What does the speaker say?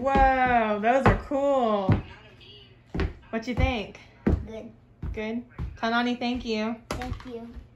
Whoa, those are cool. What you think? Good. Good? Tell Nani thank you. Thank you.